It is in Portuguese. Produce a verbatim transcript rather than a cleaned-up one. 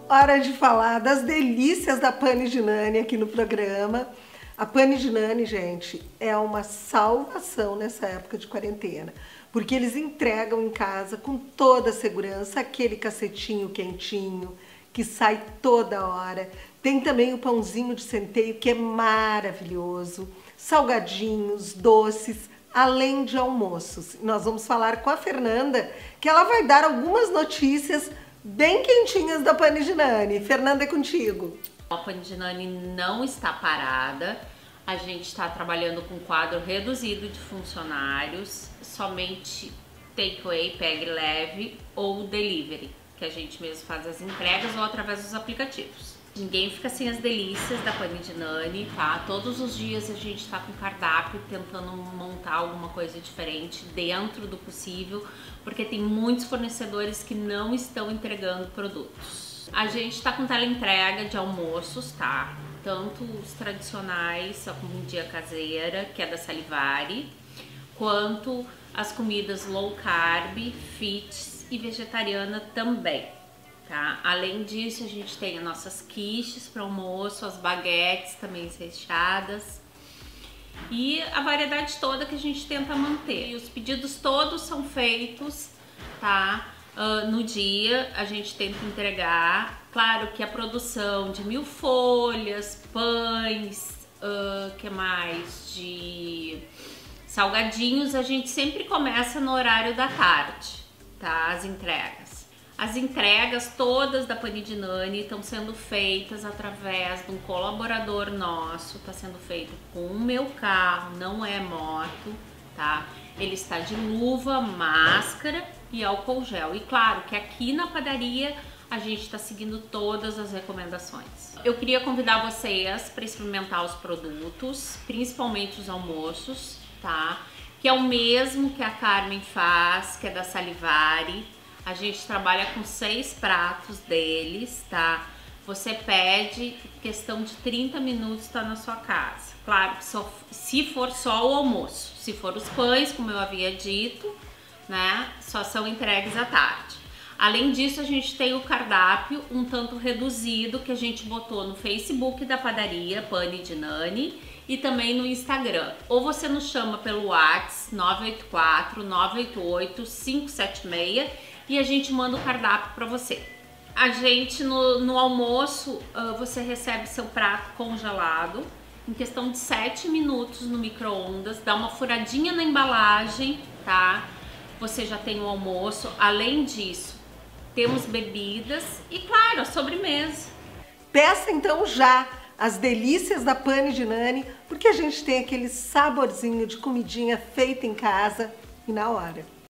hora de falar das delícias da Pane de Nani aqui no programa. A Pane de Nani, gente, é uma salvação nessa época de quarentena, porque eles entregam em casa com toda a segurança aquele cacetinho quentinho que sai toda hora. Tem também o pãozinho de centeio, que é maravilhoso, salgadinhos, doces, além de almoços. Nós vamos falar com a Fernanda, que ela vai dar algumas notícias bem quentinhas da Pane de Nani. Fernanda, é contigo. A Pane de Nani não está parada, a gente está trabalhando com quadro reduzido de funcionários, somente takeaway, pegue leve ou delivery, que a gente mesmo faz as entregas ou através dos aplicativos. Ninguém fica sem as delícias da Pane de Nani, tá? Todos os dias a gente tá com cardápio tentando montar alguma coisa diferente dentro do possível, porque tem muitos fornecedores que não estão entregando produtos. A gente tá com teleentrega de almoços, tá? Tanto os tradicionais, a comida caseira, que é da Salivari, quanto as comidas low carb, fit e vegetariana também. Tá? Além disso, a gente tem as nossas quiches para almoço, as baguetes também recheadas e a variedade toda que a gente tenta manter. E os pedidos todos são feitos, tá? Uh, no dia a gente tenta entregar. Claro que a produção de mil folhas, pães, uh, que mais? De salgadinhos, a gente sempre começa no horário da tarde, tá? As entregas. As entregas todas da Pane de Nani estão sendo feitas através de um colaborador nosso, está sendo feito com o meu carro, não é moto, tá? Ele está de luva, máscara e álcool gel. E claro que aqui na padaria a gente está seguindo todas as recomendações. Eu queria convidar vocês para experimentar os produtos, principalmente os almoços, tá? Que é o mesmo que a Carmen faz, que é da Salivari. A gente trabalha com seis pratos deles, tá? Você pede, questão de trinta minutos tá na sua casa. Claro, só, se for só o almoço. Se for os pães, como eu havia dito, né? Só são entregues à tarde. Além disso, a gente tem o cardápio um tanto reduzido que a gente botou no Facebook da padaria Pane de Nani e também no Instagram. Ou você nos chama pelo WhatsApp nove oito quatro, nove oito oito, cinco sete seis e a gente manda o cardápio para você. A gente no, no almoço uh, você recebe seu prato congelado em questão de sete minutos no micro-ondas, dá uma furadinha na embalagem, tá? Você já tem o almoço. Além disso, temos bebidas e, claro, a sobremesa. Peça então já as delícias da Pane de Nani, porque a gente tem aquele saborzinho de comidinha feita em casa e na hora.